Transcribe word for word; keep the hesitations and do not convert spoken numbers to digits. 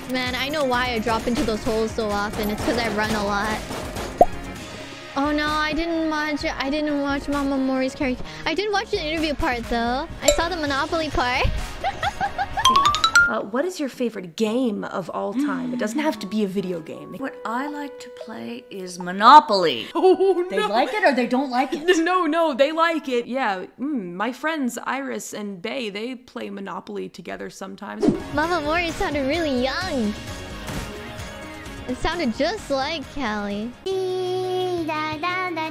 Man, I know why I drop into those holes so often. It's because I run a lot. Oh no, I didn't watch. I didn't watch Mama Mori's character. I did watch the interview part though. I saw the Monopoly part. Uh, what is your favorite game of all time? It doesn't have to be a video game. What I like to play is Monopoly. Oh, no. They like it or they don't like it? No, no, they like it. Yeah, mm, my friends IRyS and 𝘏, they play Monopoly together sometimes. Mama Mori sounded really young. It sounded just like Callie.